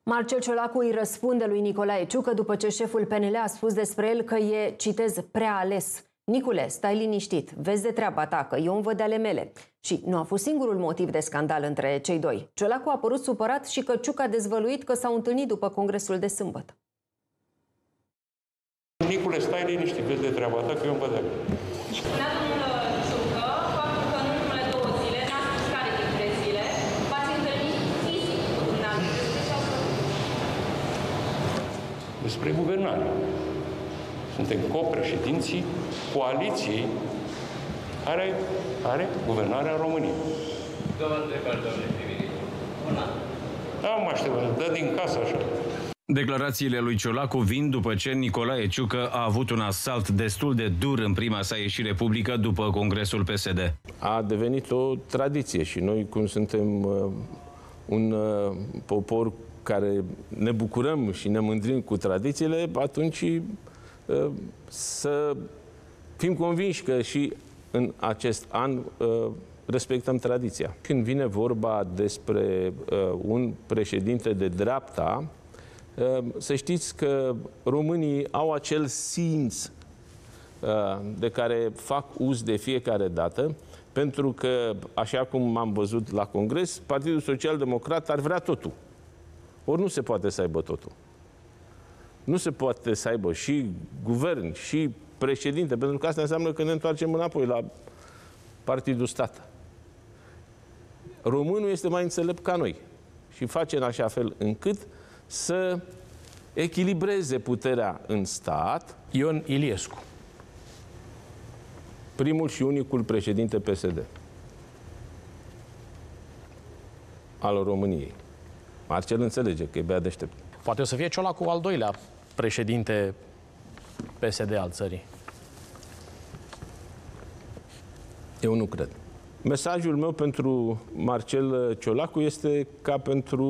Marcel Ciolacu îi răspunde lui Nicolae Ciucă după ce șeful PNL a spus despre el că e, citez, prea ales. Nicule, stai liniștit, vezi de treaba ta, că eu îmi văd de ale mele. Și nu a fost singurul motiv de scandal între cei doi. Ciolacu a părut supărat și că Ciucă a dezvăluit că s-au întâlnit după congresul de sâmbătă. Nicule, stai liniștit, vezi de treaba ta, că eu îmi văd de ale mele. Spunea domnul Ciucă faptul că în ultimele 2 zile, n-a spus care dintre zile, v-ați întâlnit fizic cu dumneavoastră. Despre ce au făcut? Despre guvernare. Suntem copreședinții coaliției are guvernarea României. Două întrebări, domnule prim-ministru. Una. Da, mă aștept, dă din casă așa. Declarațiile lui Ciolacu vin după ce Nicolae Ciucă a avut un asalt destul de dur în prima sa ieșire publică după congresul PSD. A devenit o tradiție și noi, cum suntem un popor care ne bucurăm și ne mândrim cu tradițiile, atunci să fim convinși că și în acest an respectăm tradiția. Când vine vorba despre un președinte de dreapta, să știți că românii au acel simț de care fac uz de fiecare dată, pentru că, așa cum am văzut la congres, Partidul Social Democrat ar vrea totul. Ori nu se poate să aibă totul. Nu se poate să aibă și guvern, și președinte, pentru că asta înseamnă că ne întoarcem înapoi la Partidul Stat. Românul este mai înțelept ca noi și face în așa fel încât să echilibreze puterea în stat. Ion Iliescu, Primul și unicul președinte PSD al României. Marcel înțelege că e bea deștept. poate o să fie Ciolacu al doilea președinte PSD al țării. Eu nu cred. Mesajul meu pentru Marcel Ciolacu este ca pentru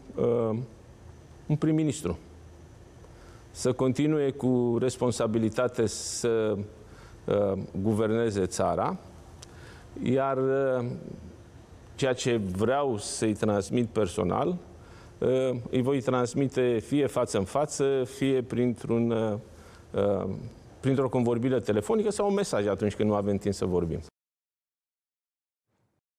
un prim-ministru. Să continue cu responsabilitate să guverneze țara, iar ceea ce vreau să-i transmit personal, îi voi transmite fie față în față, fie printr-o convorbire telefonică sau un mesaj atunci când nu avem timp să vorbim.